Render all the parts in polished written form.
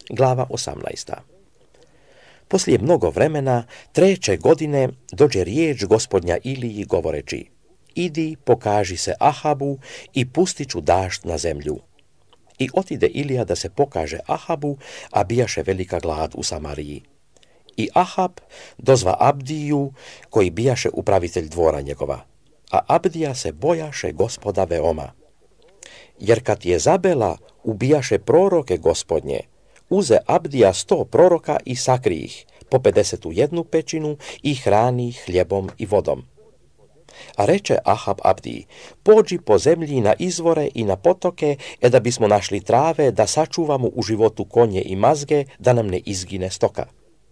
Glava 18. Poslije mnogo vremena, 3. godine, dođe riječ Gospodnja Iliji govoreći: idi, pokaži se Ahabu i pustit ću dašt na zemlju. I otide Ilija da se pokaže Ahabu, a bijaše velika glad u Samariji. I Ahab dozva Abdiju, koji bijaše upravitelj dvora njegova, a Abdija se bojaše Gospoda veoma. Jer kad Jezabela ubijaše proroke Gospodnje, uze Abdija 100 proroka i sakri ih, po 50 u jednu pećinu i hrani ih hljebom i vodom. A reče Ahab Abdiji: pođi po zemlji na izvore i na potoke, da bismo našli trave, da sačuvamo u životu konje i mazge, da nam ne izgine stoka.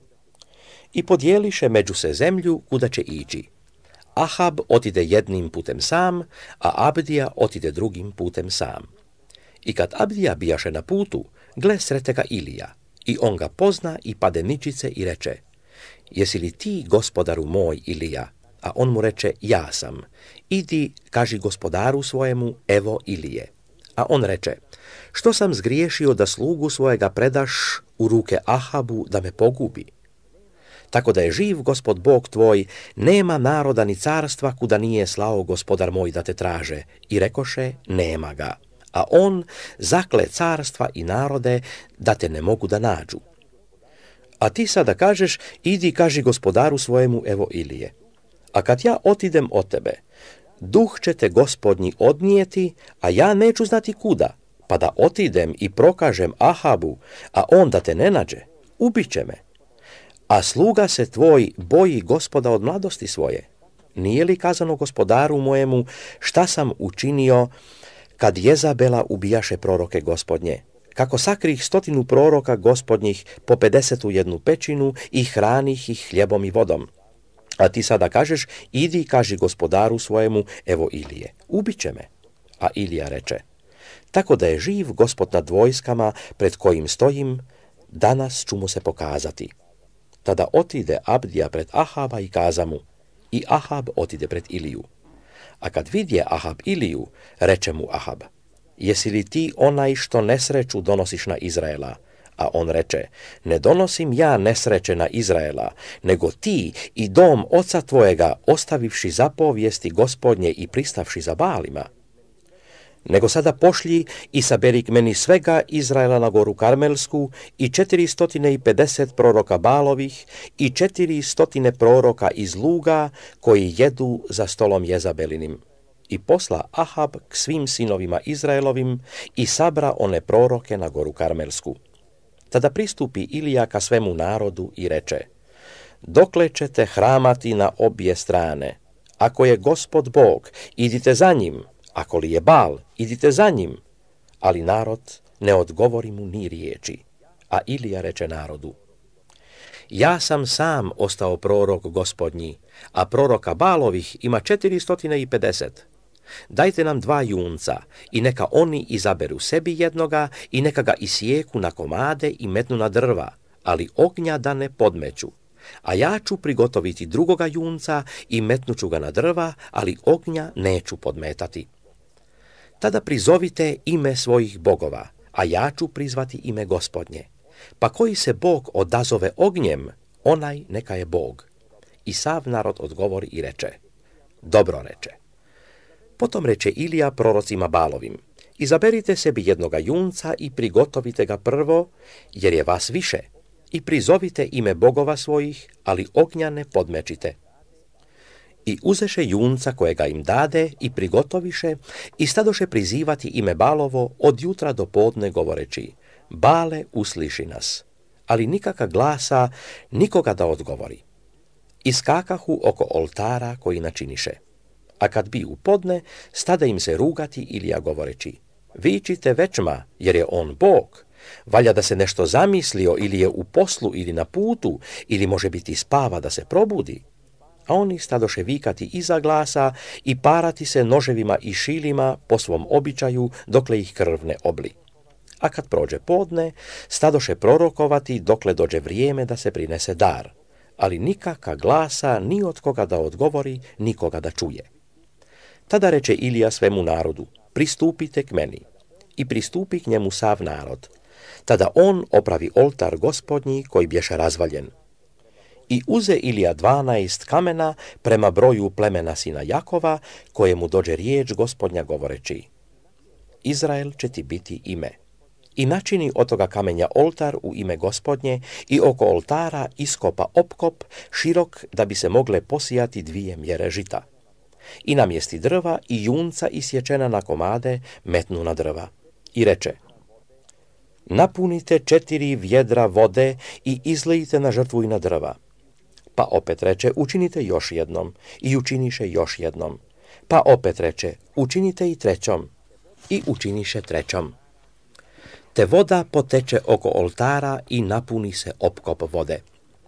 I podijeliše među se zemlju kuda će ići. Ahab otide jednim putem sam, a Abdija otide drugim putem sam. I kad Abdija bijaše na putu, gle, srete ga Ilija, i on ga pozna i pade ničice i reče: jesi li ti, gospodaru moj, Ilija? A on mu reče: ja sam. Idi, kaži gospodaru svojemu, evo Ilije. A on reče: što sam zgriješio da slugu svojega predaš u ruke Ahabu da me pogubi? Tako da je živ Gospod Bog tvoj, nema naroda ni carstva kuda nije slao gospodar moj da te traže. I rekoše: nema ga. A on zakle carstva i narode da te ne mogu da nađu. A ti sada kažeš: idi, kaži gospodaru svojemu, evo Ilije. A kad ja otidem od tebe, duh će te Gospodnji odnijeti, a ja neću znati kuda, pa da otidem i prokažem Ahabu, a on da te ne nađe, ubit će me. A sluga se tvoj boji Gospoda od mladosti svoje. Nije li kazano gospodaru mojemu šta sam učinio kad Jezabela ubijaše proroke Gospodnje? Kako sakrih 100 proroka Gospodnjih po 50 u jednu pećinu i hranih ih hljebom i vodom. A ti sada kažeš: idi, kaži gospodaru svojemu, evo Ilije, ubit će me. A Ilija reče: tako da je živ Gospod nad vojskama pred kojim stojim, danas ću mu se pokazati. Tada otide Abdija pred Ahaba i kaza mu, i Ahab otide pred Iliju. A kad vidje Ahab Iliju, reče mu Ahab: jesi li ti onaj što nesreću donosiš na Izraela? A on reče: ne donosim ja nesreće na Izraela, nego ti i dom oca tvojega, ostavivši zapovijesti Gospodnje i pristavši za Baalima. Nego sada pošlji i saberi k meni svega Izraela na goru Karmelsku i 450 proroka Baalovih i 400 proroka iz luga koji jedu za stolom Jezabelinim. I posla Ahab k svim sinovima Izraelovim i sabra one proroke na goru Karmelsku. Tada pristupi Ilija ka svemu narodu i reče: dokle ćete hramati na obje strane? Ako je Gospod Bog, idite za njim, ako li je Baal, idite za njim. Ali narod ne odgovori mu ni riječi. A Ilija reče narodu: ja sam sam ostao prorok Gospodnji, a proroka Baalovih ima 450. Dajte nam 2 junca i neka oni izaberu sebi jednoga i neka ga isijeku na komade i metnu na drva, ali ognja da ne podmeću. A ja ću prigotoviti drugoga junca i metnuću ga na drva, ali ognja neću podmetati. Tada prizovite ime svojih bogova, a ja ću prizvati ime Gospodnje. Pa koji se Bog odazove ognjem, onaj neka je Bog. I sav narod odgovori i reče: dobro reče. Potom reče Ilija prorocima Baalovim: izaberite sebi jednoga junca i prigotovite ga prvo, jer je vas više, i prizovite ime bogova svojih, ali ognja ne podmečite. I uzeše junca kojega im dade i prigotoviše i stadoše prizivati ime Baalovo od jutra do podne govoreći: Baale, usliši nas. Ali nikaka glasa, nikoga da odgovori. Iskakahu oko oltara koji načiniše. A kad bi u podne, stade im se rugati Ilija govoreći: vičite večma, jer je on Bog. Valja da se nešto zamislio ili je u poslu ili na putu, ili može biti spava da se probudi. A oni stadoše vikati iza glasa i parati se noževima i šilima po svom običaju dokle ih krv ne obli. A kad prođe podne, stadoše prorokovati dokle dođe vrijeme da se prinese dar, ali nikaka glasa ni od koga da odgovori, nikoga da čuje. Tada reče Ilija svemu narodu: pristupite k meni. I pristupi k njemu sav narod. Tada on opravi oltar gospodnji koji bješe razvaljen. I uze Ilija 12 kamena prema broju plemena sina Jakova, kojemu dođe riječ gospodnja govoreći: Izrael će ti biti ime. I načini od toga kamenja oltar u ime gospodnje i oko oltara iskopa opkop širok da bi se mogle posijati 2 mjere žita. I namjesti drva i junca isječena na komade metnu na drva. I reče: napunite 4 vjedra vode i izlijte na žrtvu i na drva. Pa opet reče: učinite još jednom. I učiniše još jednom. Pa opet reče: učinite i trećom. I učiniše trećom. Te voda poteče oko oltara i napuni se opkop vode.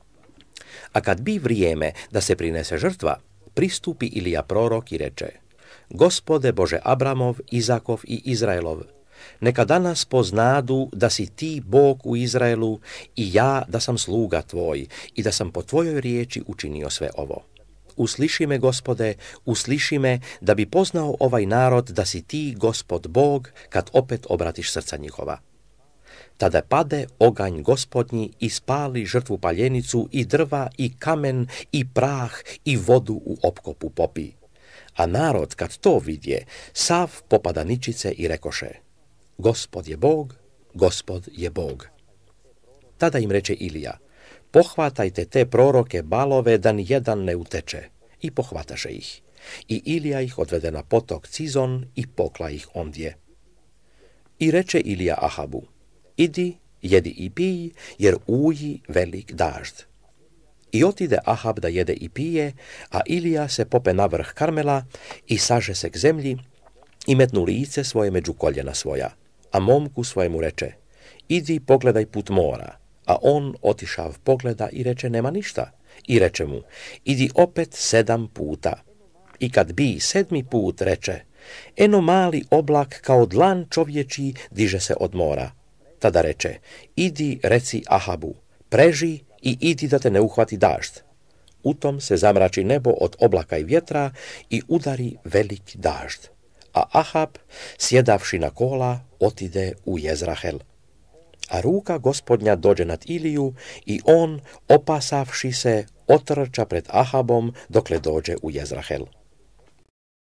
A kad bi vrijeme da se prinese žrtva, pristupi Ilija prorok i reče: Gospode Bože Abramov, Izakov i Izraelov, neka danas poznadu da si ti Bog u Izraelu i ja da sam sluga tvoj i da sam po tvojoj riječi učinio sve ovo. Usliši me, Gospode, usliši me, da bi poznao ovaj narod da si ti, Gospod Bog, kad opet obratiš srca njihova. Tada pade oganj gospodnji i spali žrtvu paljenicu i drva i kamen i prah i vodu u opkopu popi. A narod kad to vidje, sav popada ničice i rekoše: Gospod je Bog, Gospod je Bog. Tada im reče Ilija: pohvatajte te proroke balove da ni jedan ne uteče. I pohvataše ih. I Ilija ih odvede na potok Cizon i pokla ih ondje. I reče Ilija Ahabu: idi, jedi i pij, jer uji velik dažd. I otide Ahab da jede i pije, a Ilija se pope na vrh Karmela i saže se k zemlji i metnu lice svoje među koljena svoja. A momku svojemu reče: idi pogledaj put mora. A on otišav pogleda i reče: nema ništa. I reče mu: idi opet 7 puta. I kad bi 7. put reče: eno mali oblak kao dlan čovječiji diže se od mora. Tada reče: idi reci Ahabu, preži i idi da te ne uhvati dažd. Utom se zamrači nebo od oblaka i vjetra i udari veliki dažd. A Ahab, sjedavši na kola, otide u Jezrahel. A ruka gospodnja dođe nad Iliju i on, opasavši se, otrča pred Ahabom dokle dođe u Jezrahel.